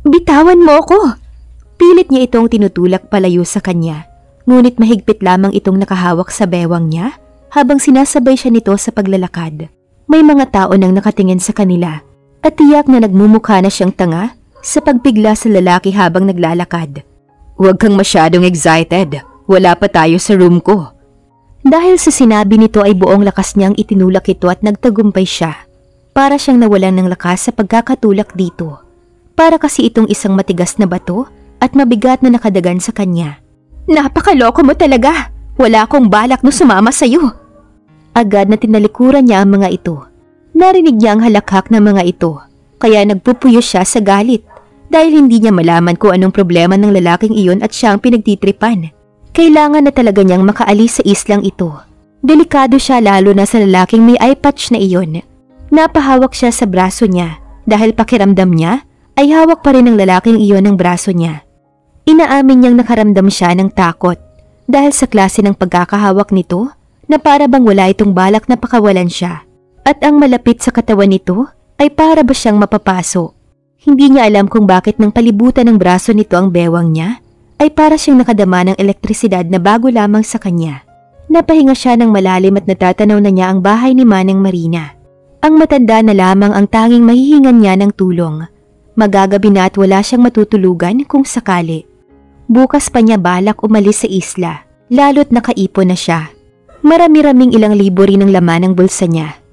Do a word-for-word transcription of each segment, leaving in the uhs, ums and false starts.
Bitawan mo ako! Pilit niya itong tinutulak palayo sa kanya, ngunit mahigpit lamang itong nakahawak sa bewang niya habang sinasabay siya nito sa paglalakad. May mga tao nang nakatingin sa kanila at tiyak na nagmumukha na siyang tanga sa pagpigla sa lalaki habang naglalakad. Huwag kang masyadong excited, wala pa tayo sa room ko. Dahil sa sinabi nito ay buong lakas niyang itinulak ito at nagtagumpay siya. Para siyang nawalan ng lakas sa pagkakatulak dito. Para kasi itong isang matigas na bato at mabigat na nakadagan sa kanya. Napakaloko mo talaga! Wala akong balak na sumama sa'yo! Agad na tinalikuran niya ang mga ito. Narinig niya ang halakhak ng mga ito, kaya nagpupuyo siya sa galit dahil hindi niya malaman kung anong problema ng lalaking iyon at siya ang pinagtitripan. Kailangan na talaga niyang makaalis sa islang ito. Delikado siya lalo na sa lalaking may eye patch na iyon. Napahawak siya sa braso niya dahil pakiramdam niya ay hawak pa rin ng lalaking iyon ang braso niya. Inaamin niyang nakaramdam siya ng takot dahil sa klase ng pagkakahawak nito na para bang wala itong balak na pakawalan siya. At ang malapit sa katawan nito ay para ba siyang mapapaso. Hindi niya alam kung bakit nang palibutan ng braso nito ang bewang niya ay para siyang nakadama ng elektrisidad na bago lamang sa kanya. Napahinga siya ng malalim at natatanaw na niya ang bahay ni Manang Marina. Ang matanda na lamang ang tanging mahihingan niya ng tulong. Magagabi na at wala siyang matutulugan kung sakali. Bukas pa niya balak umalis sa isla, lalo't nakaipon na siya. Marami-raming ilang libo rin ang laman ng bulsa niya.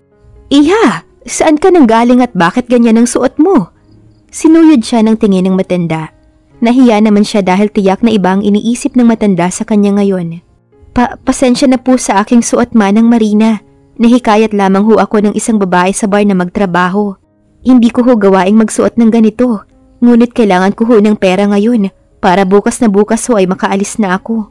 Iha, saan ka nang galing at bakit ganyan ang suot mo? Sinuyod siya ng tingin ng matanda. Nahiya naman siya dahil tiyak na iba ang iniisip ng matanda sa kanya ngayon. Pa pasensya na po sa aking suot, Manang Marina. Nahikayat lamang ho ako ng isang babae sa bar na magtrabaho. Hindi ko ho gawaing magsuot ng ganito, ngunit kailangan ko ho ng pera ngayon para bukas na bukas ho ay makaalis na ako.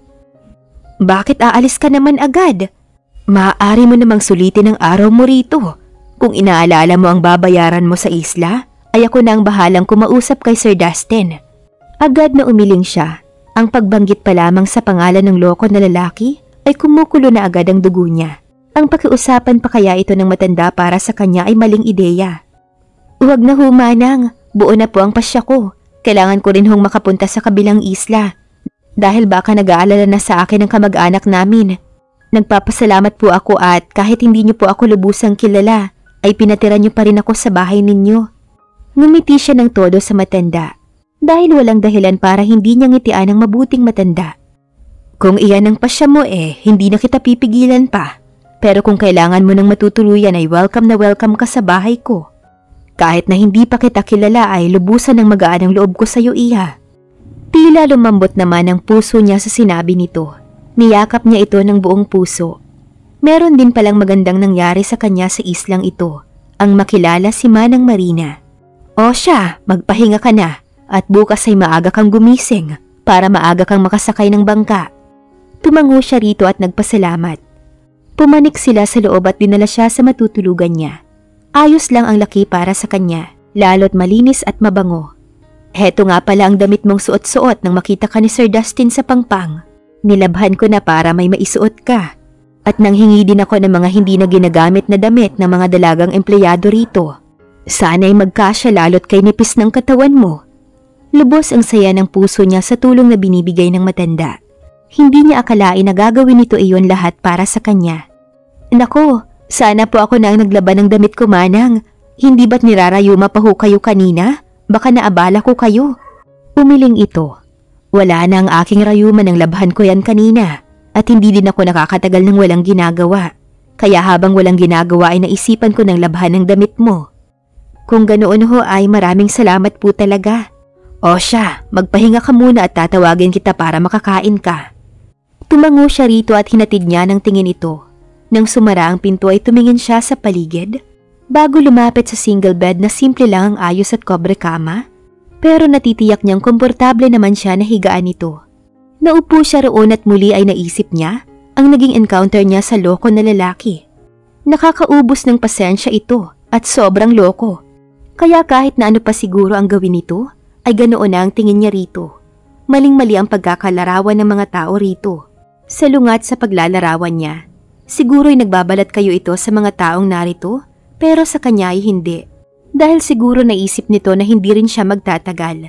Bakit aalis ka naman agad? Maaari mo namang sulitin ang araw mo rito. Kung inaalala mo ang babayaran mo sa isla, ay ako na ang bahalang kumausap kay Sir Dustin. Agad na umiling siya. Ang pagbanggit pa lamang sa pangalan ng loko na lalaki ay kumukulo na agad ang dugo niya. Ang pakiusapan pa kaya ito ng matanda para sa kanya ay maling ideya. Huwag na ho, Manang. Buo na po ang pasya ko. Kailangan ko rin hong makapunta sa kabilang isla. Dahil baka nag-aalala na sa akin ang kamag-anak namin. Nagpapasalamat po ako at kahit hindi niyo po ako lubusang kilala, ay pinatira niyo pa rin ako sa bahay ninyo. Ngumiti siya ng todo sa matanda. Dahil walang dahilan para hindi niya ngitian ang mabuting matanda. Kung iyan ang pasya mo eh, hindi na kita pipigilan pa. Pero kung kailangan mo ng matutuluyan ay welcome na welcome ka sa bahay ko. Kahit na hindi pa kita kilala ay lubusan ng magaan ang loob ko sa iyo, Iha. Tila lumambot naman ang puso niya sa sinabi nito. Niyakap niya ito ng buong puso. Meron din palang magandang nangyari sa kanya sa islang ito, ang makilala si Manang Marina. O siya, magpahinga ka na at bukas ay maaga kang gumising para maaga kang makasakay ng bangka. Tumango siya rito at nagpasalamat. Pumanik sila sa loob at dinala siya sa matutulugan niya. Ayos lang ang laki para sa kanya, lalo't malinis at mabango. Heto nga pala ang damit mong suot-suot nang makita ka ni Sir Dustin sa pangpang. Nilabhan ko na para may maisuot ka. At nanghingi din ako ng mga hindi na ginagamit na damit ng mga dalagang empleyado rito. Sana'y magkasya lalo't kay nipis ng katawan mo. Lubos ang saya ng puso niya sa tulong na binibigay ng matanda. Hindi niya akalain na gagawin nito iyon lahat para sa kanya. Nako, sana po ako na ang naglaban ng damit ko, Manang. Hindi ba't nirarayuma pa ho kayo kanina? Baka naabala ko kayo. Umiling ito. Wala na ang aking rayuma ng labhan ko yan kanina. At hindi din ako nakakatagal ng walang ginagawa. Kaya habang walang ginagawa ay naisipan ko ng labhan ng damit mo. Kung ganoon ho ay maraming salamat po talaga. O siya, magpahinga ka muna at tatawagin kita para makakain ka. Tumango siya rito at hinatid niya ng tingin ito. Nang sumara ang pinto ay tumingin siya sa paligid, bago lumapit sa single bed na simple lang ang ayos at kobre kama, pero natitiyak niyang komportable naman siya na higaan ito. Naupo siya roon at muli ay naisip niya ang naging encounter niya sa loko na lalaki. Nakakaubos ng pasensya ito at sobrang loko, kaya kahit na ano pa siguro ang gawin nito, ay ganoon na ang tingin niya rito. Maling-mali ang pagkakalarawan ng mga tao rito. Salungat sa paglalarawan niya. Siguro'y nagbabalat kayo ito sa mga taong narito, pero sa kanya ay hindi. Dahil siguro naisip nito na hindi rin siya magtatagal.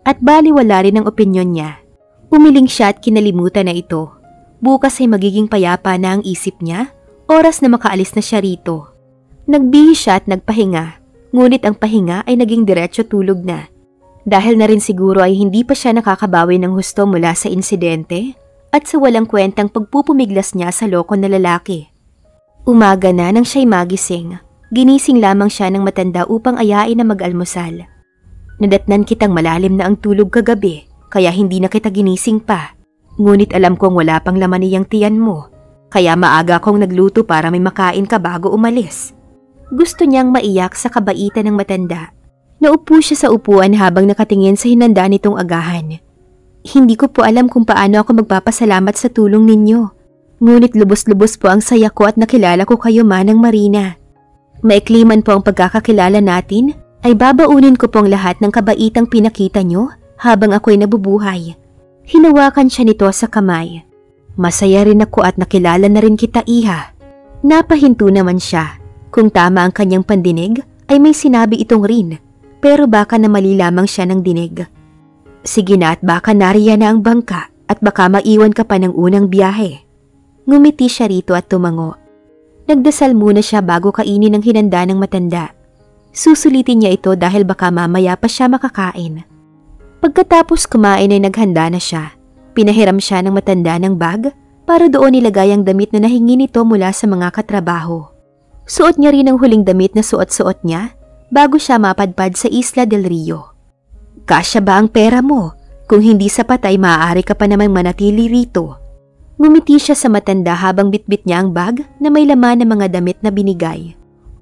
at baliwala rin ang opinyon niya. Umiling siya at kinalimutan na ito. Bukas ay magiging payapa na ang isip niya, oras na makaalis na siya rito. Nagbihis siya at nagpahinga, ngunit ang pahinga ay naging diretso tulog na. Dahil na rin siguro ay hindi pa siya nakakabawi ng husto mula sa insidente at sa walang kwentang pagpupumiglas niya sa loko na lalaki. Umaga na nang siya'y magising. Ginising lamang siya ng matanda upang ayain na mag-almusal. Nadatnan kitang malalim na ang tulog kagabi, kaya hindi na kita ginising pa. Ngunit alam kong wala pang laman niyang tiyan mo, kaya maaga kong nagluto para may makain ka bago umalis. Gusto niyang maiyak sa kabaitan ng matanda. Naupo siya sa upuan habang nakatingin sa hinanda nitong agahan. Hindi ko po alam kung paano ako magpapasalamat sa tulong ninyo. Ngunit lubos-lubos po ang saya ko at nakilala ko kayo, Manang Marina. Maikli man po ang pagkakakilala natin, ay babaunin ko pong lahat ng kabaitang pinakita nyo habang ako'y nabubuhay. Hinawakan siya nito sa kamay. Masaya rin ako at nakilala na rin kita, Iha. Napahinto naman siya. Kung tama ang kanyang pandinig, ay may sinabi itong rin. Pero baka na mali lamang siya ng dinig. Sige na at baka nariyan na ang bangka at baka maiwan ka pa ng unang biyahe. Ngumiti siya rito at tumango. Nagdasal muna siya bago kainin ang hinanda ng matanda. Susulitin niya ito dahil baka mamaya pa siya makakain. Pagkatapos kumain ay naghanda na siya. Pinahiram siya ng matanda ng bag para doon ilagay ang damit na nahingi nito mula sa mga katrabaho. Suot niya rin ang huling damit na suot-suot niya bago siya mapadpad sa Isla del Rio. Kasya ba ang pera mo? Kung hindi sapat ay maaari ka pa namang manatili rito. Ngumiti siya sa matanda habang bitbit niya ang bag na may laman ng mga damit na binigay.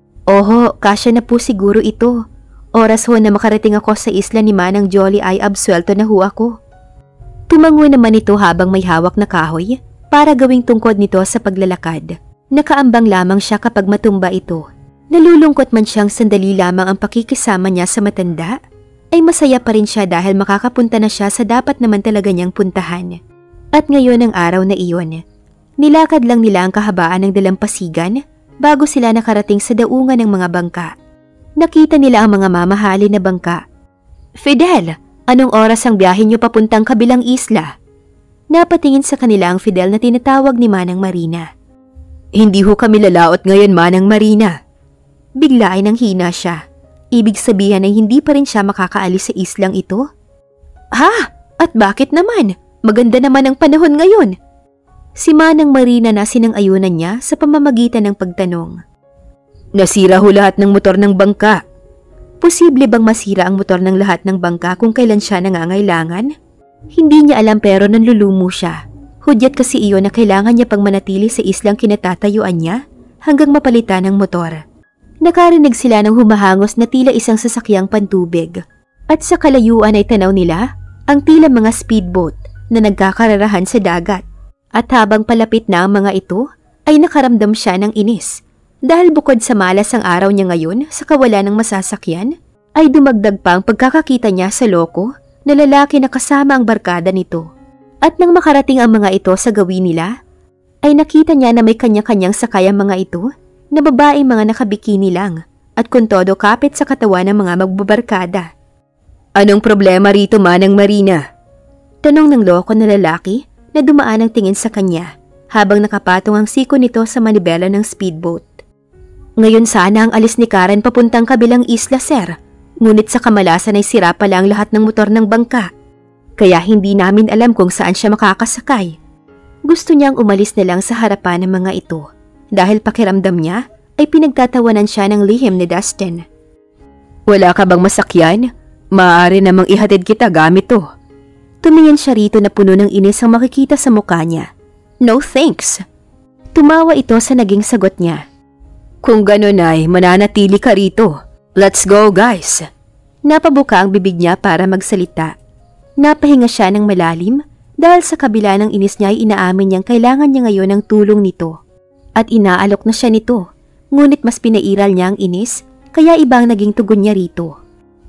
Oho, kasya na po siguro ito. Oras ho na makarating ako sa isla ni Manang Jolly ay absuelto na ho ako. Tumango naman ito habang may hawak na kahoy para gawing tungkod nito sa paglalakad. Nakaambang lamang siya kapag matumba ito. Nalulungkot man siyang sandali lamang ang pakikisama niya sa matanda, ay masaya pa rin siya dahil makakapunta na siya sa dapat naman talaga niyang puntahan. At ngayon ang araw na iyon, nilakad lang nila ang kahabaan ng dalampasigan bago sila nakarating sa daungan ng mga bangka. Nakita nila ang mga mamahalin na bangka. Fidel, anong oras ang biyahe niyo papuntang kabilang isla? Napatingin sa kanila ang Fidel na tinatawag ni Manang Marina. Hindi ho kami lalaot ngayon, Manang Marina. Bigla ay nanghina siya. Ibig sabihin ay hindi pa rin siya makakaalis sa islang ito? Ha? At bakit naman? Maganda naman ang panahon ngayon. Si Manang Marina na sinang-ayunan niya sa pamamagitan ng pagtanong. Nasira ho lahat ng motor ng bangka. Posible bang masira ang motor ng lahat ng bangka kung kailan siya nangangailangan? Hindi niya alam pero nanlulumo siya. Hudyat kasi iyon na kailangan niya pang manatili sa islang kinatatayuan niya hanggang mapalitan ng motor. Nakarinig sila ng humahangos na tila isang sasakyang pantubig. At sa kalayuan ay tanaw nila ang tila mga speedboat na nagkakararahan sa dagat. At habang palapit na ang mga ito, ay nakaramdam siya ng inis. Dahil bukod sa malas ang araw niya ngayon sa kawalan ng masasakyan, ay dumagdag pa ang pagkakakita niya sa loko na lalaki na kasama ang barkada nito. At nang makarating ang mga ito sa gawin nila, ay nakita niya na may kanya-kanyang sakay ang mga ito na babaeng mga nakabikini lang at kung todo kapit sa katawan ng mga magbabarkada. Anong problema rito, Manang Marina? Tanong ng loko na lalaki na dumaan ang tingin sa kanya habang nakapatong ang siko nito sa manibela ng speedboat. Ngayon sana ang alis ni Karen papuntang kabilang isla, sir. Ngunit sa kamalasan ay sira pala ang lahat ng motor ng bangka. Kaya hindi namin alam kung saan siya makakasakay. Gusto niyang umalis na lang sa harapan ng mga ito dahil pakiramdam niya ay pinagtatawanan siya ng lihim ni Dustin. Wala ka bang masakyan? Maaari namang ihatid kita gamit to. Tumingin siya rito na puno ng inis ang makikita sa mukha niya. No thanks. Tumawa ito sa naging sagot niya. Kung gano'n ay mananatili ka rito. Let's go, guys. Napabuka ang bibig niya para magsalita. Napahinga siya ng malalim dahil sa kabila ng inis niya ay inaamin niyang kailangan niya ngayon ng tulong nito. At inaalok na siya nito, ngunit mas pinairal niya ang inis kaya ibang naging tugon niya rito.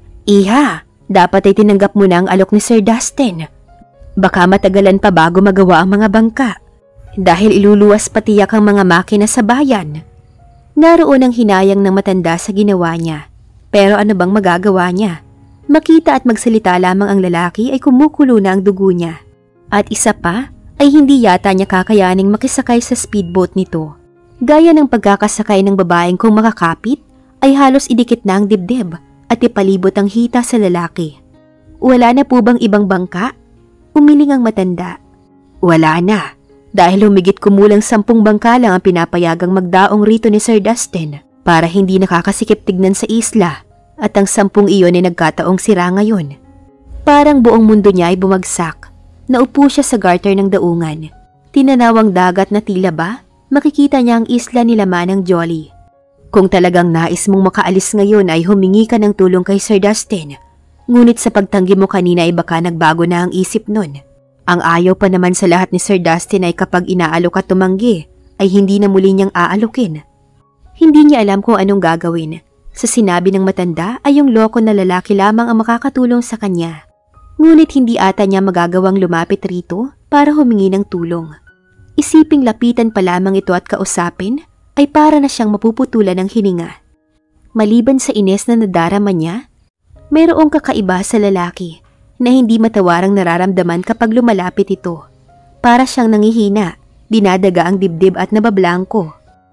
Iha, dapat ay tinanggap mo na ang alok ni Sir Dustin. Baka matagalan pa bago magawa ang mga bangka dahil iluluwas patiyak ang mga makina sa bayan. Naroon ang hinayang ng matanda sa ginawa niya, pero ano bang magagawa niya? Makita at magsalita lamang ang lalaki ay kumukulo na ang dugo niya. At isa pa ay hindi yata niya kakayaning makisakay sa speedboat nito. Gaya ng pagkakasakay ng babaeng kung makakapit ay halos idikit na ang dibdib at ipalibot ang hita sa lalaki. Wala na po bang ibang bangka? Umiling ang matanda. Wala na, dahil humigit kumulang sampung bangka lang ang pinapayagang magdaong rito ni Sir Dustin para hindi nakakasikip tignan sa isla at ang sampung iyon ay nagkataong sira ngayon. Parang buong mundo niya ay bumagsak. Naupo siya sa garter ng daungan. Tinanawang dagat na tila ba, makikita niya ang isla nila Manang Jolly. Kung talagang nais mong makaalis ngayon ay humingi ka ng tulong kay Sir Dustin. Ngunit sa pagtanggi mo kanina ay baka nagbago na ang isip nun. Ang ayaw pa naman sa lahat ni Sir Dustin ay kapag inaalok at tumanggi, ay hindi na muli niyang aalokin. Hindi niya alam kung anong gagawin. Sa sinabi ng matanda ay yung loko na lalaki lamang ang makakatulong sa kanya. Ngunit hindi ata niya magagawang lumapit rito para humingi ng tulong. Isiping lapitan pa lamang ito at kausapin, ay para na siyang mapuputulan ng hininga. Maliban sa ines na nadarama niya, mayroong kakaiba sa lalaki na hindi matawarang nararamdaman kapag lumalapit ito. Para siyang nangihina, dinadaga ang dibdib at nabablangko.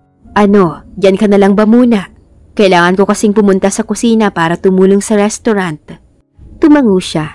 Ano, dyan ka na lang ba muna? Kailangan ko kasing pumunta sa kusina para tumulong sa restaurant. Tumango siya.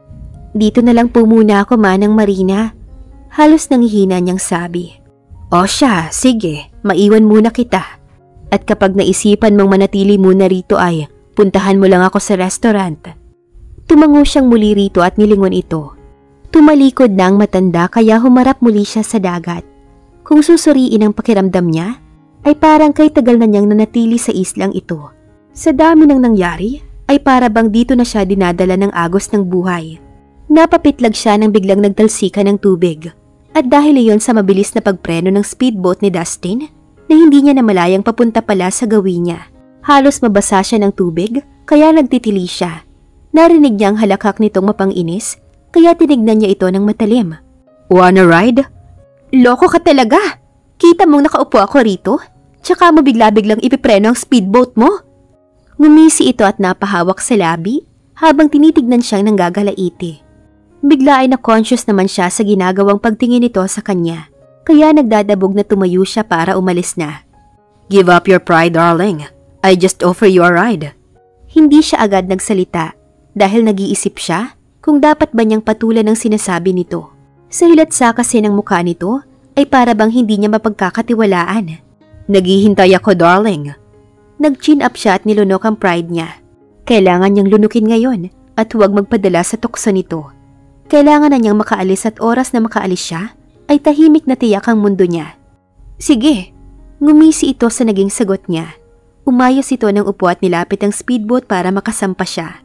Dito na lang po muna ako, Manang Marina. Halos nangihina niyang sabi. O siya, sige, maiwan muna kita. At kapag naisipan mong manatili muna rito ay, puntahan mo lang ako sa restaurant. Tumango siyang muli rito at nilingon ito. Tumalikod na ang matanda kaya humarap muli siya sa dagat. Kung susuriin ang pakiramdam niya, ay parang kay tagal na niyang nanatili sa islang ito. Sa dami ng nangyari, ay para bang dito na siya dinadala ng agos ng buhay. Napapitlag siya nang biglang nagtalsikan ng tubig. At dahil iyon sa mabilis na pagpreno ng speedboat ni Dustin, na hindi niya namalayang papunta pala sa gawin niya. Halos mabasa siya ng tubig, kaya nagtitili siya. Narinig niya ang halakak nitong mapanginis, kaya tinignan niya ito ng matalim. Wanna ride? Loko ka talaga! Kita mong nakaupo ako rito, tsaka mo bigla-biglang ipipreno ang speedboat mo? Ngumisi ito at napahawak sa labi, habang tinitignan siyang nanggagalaiti. Bigla ay na-conscious naman siya sa ginagawang pagtingin nito sa kanya, kaya nagdadabog na tumayo siya para umalis na. Give up your pride, darling. I just offer you a ride. Hindi siya agad nagsalita dahil nag-iisip siya kung dapat ba niyang patulan ang sinasabi nito. Sa hilatsa kasi ng mukha nito ay para bang hindi niya mapagkakatiwalaan. Naghihintay ako, darling. Nag-chin up siya at nilunok ang pride niya. Kailangan niyang lunukin ngayon at huwag magpadala sa tukso nito. Kailangan na niyang makaalis at oras na makaalis siya ay tahimik na tiyak ang mundo niya. Sige, ngumisi ito sa naging sagot niya. Umayos ito ng upo at nilapit ang speedboat para makasampa siya.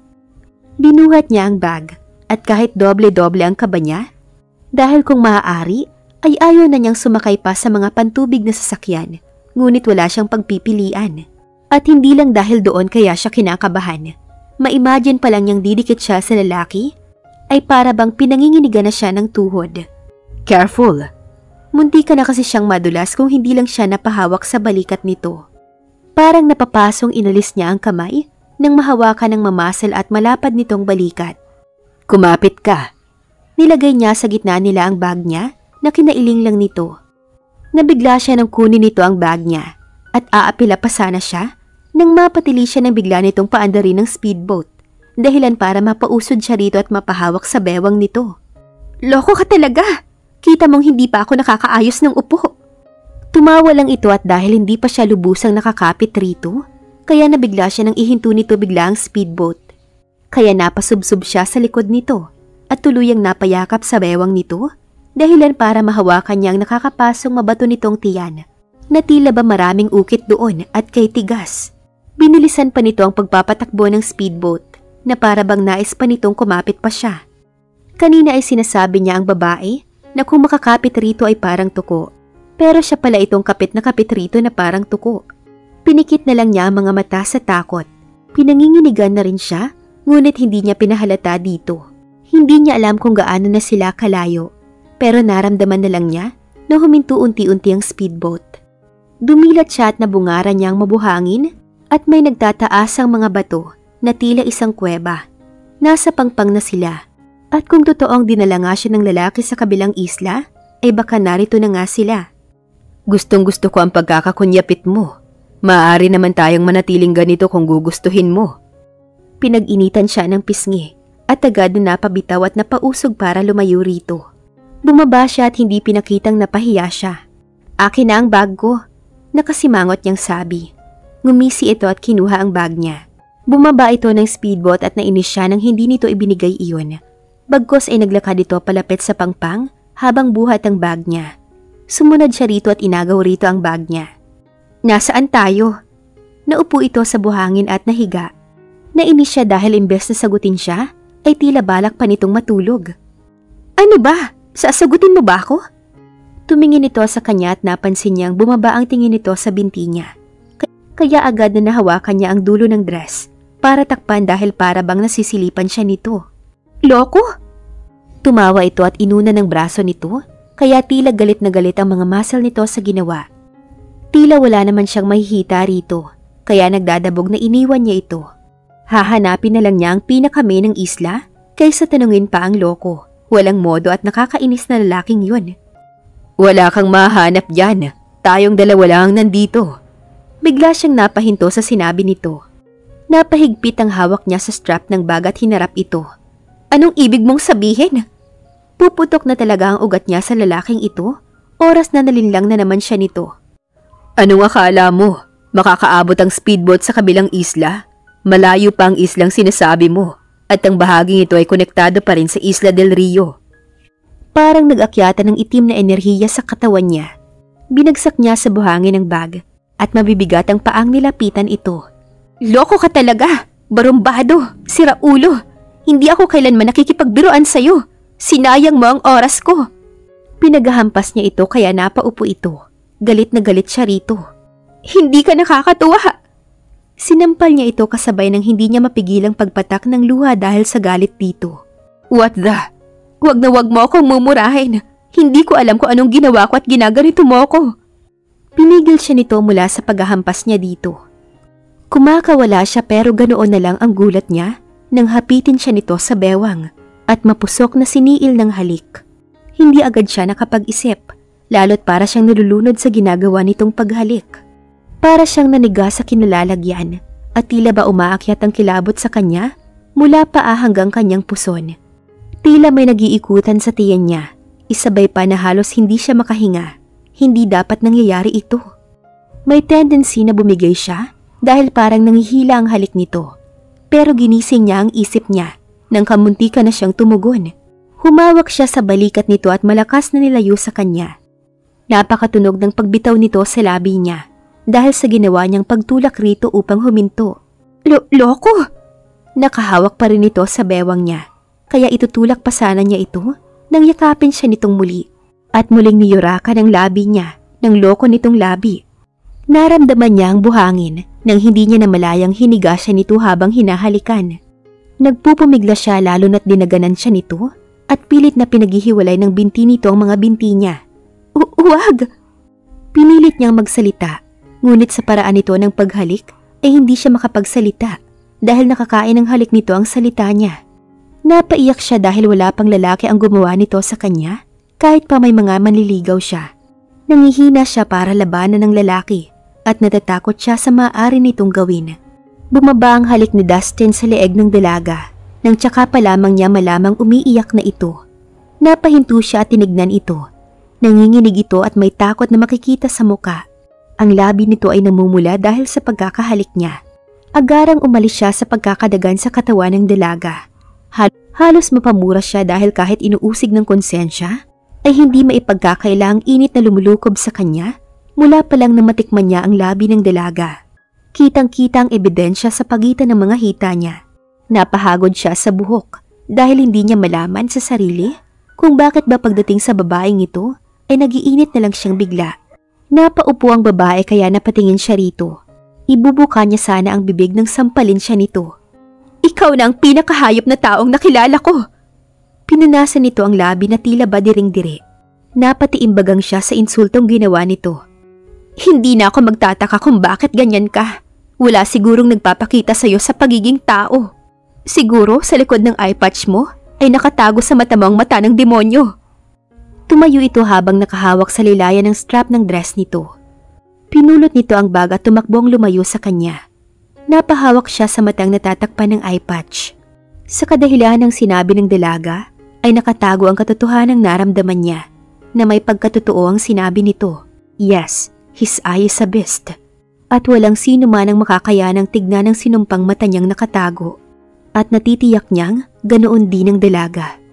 Binuhat niya ang bag at kahit doble-doble ang kaba niya, dahil kung maaari ay ayaw na niyang sumakay pa sa mga pantubig na sasakyan, ngunit wala siyang pagpipilian. At hindi lang dahil doon kaya siya kinakabahan. Ma-imagine pa lang niyang didikit siya sa lalaki, ay para bang pinanginginigan na siya ng tuhod. Careful! Munti ka na kasi siyang madulas kung hindi lang siya napahawak sa balikat nito. Parang napapasong inalis niya ang kamay nang mahawakan ng mamasal at malapad nitong balikat. Kumapit ka! Nilagay niya sa gitna nila ang bag niya na kinailing lang nito. Nabigla siya nang kunin nito ang bag niya at aapila pa sana siya nang mapatili siya ng bigla nitong paandarin ng speedboat. Dahilan para mapausod siya rito at mapahawak sa bewang nito. Loko ka talaga! Kita mong hindi pa ako nakakaayos ng upo. Tumawa lang ito at dahil hindi pa siya lubusang nakakapit rito, kaya nabigla siya nang ihinto nito bigla ang speedboat. Kaya napasubsob siya sa likod nito at tuluyang napayakap sa bewang nito, dahilan para mahawakan niya ang nakakapasong mabato nitong tiyan, na tila ba maraming ukit doon at kay tigas. Binilisan pa nito ang pagpapatakbo ng speedboat, na para bang nais pa nitong kumapit pa siya. Kanina ay sinasabi niya ang babae na kung makakapit rito ay parang tuko, pero siya pala itong kapit na kapit rito na parang tuko. Pinikit na lang niya ang mga mata sa takot. Pinanginginigan na rin siya, ngunit hindi niya pinahalata dito. Hindi niya alam kung gaano na sila kalayo, pero naramdaman na lang niya na huminto unti-unti ang speedboat. Dumilat siya at nabungaran niyang mabuhangin at may nagtataasang mga bato na tila isang kuweba. nasa pangpang na sila. At kung totoong dinala nga siya ng lalaki sa kabilang isla, ay baka narito na nga sila. Gustong gusto ko ang pagkakakunyapit mo. Maaari naman tayong manatiling ganito kung gugustuhin mo. Pinag-initan siya ng pisngi at agad na napabitaw at napausog para lumayo rito. Bumaba siya at hindi pinakitang napahiya siya. Akin na ang bag ko, nakasimangot niyang sabi. Ngumisi ito at kinuha ang bag niya. Bumaba ito ng speedboat at nainis siya nang hindi nito ibinigay iyon. Bagkos ay naglakad ito palapit sa pangpang habang buhat ang bag niya. Sumunod siya rito at inagaw rito ang bag niya. Nasaan tayo? Naupo ito sa buhangin at nahiga. Nainis siya dahil imbes na sagutin siya, ay tila balak pa nitong matulog. Ano ba? Sasagutin mo ba ako? Tumingin ito sa kanya at napansin niyang bumaba ang tingin nito sa binti niya. Kaya agad na nahawakan niya ang dulo ng dress para takpan dahil para bang nasisilipan siya nito. Loko? Tumawa ito at inuna ng braso nito, kaya tila galit na galit ang mga muscle nito sa ginawa. Tila wala naman siyang mahihita rito, kaya nagdadabog na iniwan niya ito. Hahanapin na lang niya ang pinakami ng isla, kaysa tanungin pa ang loko. Walang modo at nakakainis na lalaking yun. Wala kang mahanap dyan, tayong dalawa lang nandito. Bigla siyang napahinto sa sinabi nito. Napahigpit ang hawak niya sa strap ng bag at hinarap ito. Anong ibig mong sabihin? Puputok na talaga ang ugat niya sa lalaking ito, oras na nalinlang na naman siya nito. Anong akala mo? Makakaabot ang speedboat sa kabilang isla? Malayo pa ang islang sinasabi mo, at ang bahaging ito ay konektado pa rin sa Isla del Rio. Parang nag-akyatan ng itim na enerhiya sa katawan niya. Binagsak niya sa buhangin ng bag, at mabibigat ang paang nilapitan ito. Loko ka talaga! Barumbado! Siraulo! Hindi ako kailanman nakikipagbiruan sa'yo. Sinayang mo ang oras ko. Pinagahampas niya ito kaya napaupo ito. Galit na galit siya rito. Hindi ka nakakatuwa. Sinampal niya ito kasabay ng hindi niya mapigilang pagpatak ng luha dahil sa galit dito. What the? Wag na wag mo akong mumurahin. Hindi ko alam kung anong ginawa ko at ginaganito mo ako. Pinigil siya nito mula sa paghahampas niya dito. Kumakawala siya pero ganoon na lang ang gulat niya nang hapitin siya nito sa bewang at mapusok na siniil ng halik. Hindi agad siya nakapag-isip, lalo't para siyang nalulunod sa ginagawa nitong paghalik. Para siyang naniga sa kinalalagyan at tila ba umaakyat ang kilabot sa kanya mula paa hanggang kanyang puson. Tila may nag-iikutan sa tiyan niya, isabay pa na halos hindi siya makahinga. Hindi dapat nangyayari ito. May tendency na bumigay siya dahil parang nangihila ang halik nito. Pero ginising niya ang isip niya nang kamuntika na siyang tumugon. Humawak siya sa balikat nito at malakas na nilayo sa kanya. Napakatunog ng pagbitaw nito sa labi niya dahil sa ginawa niyang pagtulak rito upang huminto. Lo loko! Nakahawak pa rin ito sa bewang niya, kaya itutulak pa sana niya ito nang yakapin siya nitong muli at muling niyurakan ang labi niya ng loko nitong labi. Naramdaman niya ang buhangin nang hindi niya namalayang hiniga siya nito habang hinahalikan. Nagpupumigla siya lalo na't dinaganan siya nito at pilit na pinaghihiwalay ng binti nito ang mga binti niya. Huwag! Pinilit niyang magsalita, ngunit sa paraan nito ng paghalik ay hindi siya makapagsalita dahil nakakain ng halik nito ang salita niya. Napaiyak siya dahil wala pang lalaki ang gumawa nito sa kanya kahit pa may mga manliligaw siya. Nangihina siya para labanan ng lalaki at natatakot siya sa maaari nitong gawin. Bumaba ang halik ni Dustin sa leeg ng dalaga nang tsaka pa lamang niya malamang umiiyak na ito. Napahinto siya at tinignan ito. Nanginginig ito at may takot na makikita sa muka. Ang labi nito ay namumula dahil sa pagkakahalik niya. Agarang umalis siya sa pagkakadagan sa katawan ng dalaga. Hal halos mapamura siya dahil kahit inuusig ng konsensya, ay hindi maipagkakaila ang init na lumulukob sa kanya mula pa lang na matikman niya ang labi ng dalaga. Kitang-kita ang ebidensya sa pagitan ng mga hita niya. Napahagod siya sa buhok dahil hindi niya malaman sa sarili kung bakit ba pagdating sa babaeng ito ay nagiinit na lang siyang bigla. Napaupo ang babae kaya napatingin siya rito. Ibubuka niya sana ang bibig nang sampalin siya nito. Ikaw na ang pinakahayop na taong nakilala ko! Pinunasan nito ang labi na tila ba diring-dire. Napatiimbagang siya sa insultong ginawa nito. Hindi na ako magtataka kung bakit ganyan ka. Wala sigurong nagpapakita sa'yo sa pagiging tao. Siguro sa likod ng eye patch mo ay nakatago sa mata mo ang mata ng demonyo. Tumayo ito habang nakahawak sa lilayan ng strap ng dress nito. Pinulot nito ang bag at tumakbong lumayo sa kanya. Napahawak siya sa matang natatakpan ng eye patch. Sa kadahilan ng sinabi ng dalaga, ay nakatago ang katotohanang naramdaman niya na may pagkatotoo ang sinabi nito. Yes, his eye is a beast. At walang sino man ang makakayanang tignan ng sinumpang mata niyang nakatago. At natitiyak niyang ganoon din ang dalaga.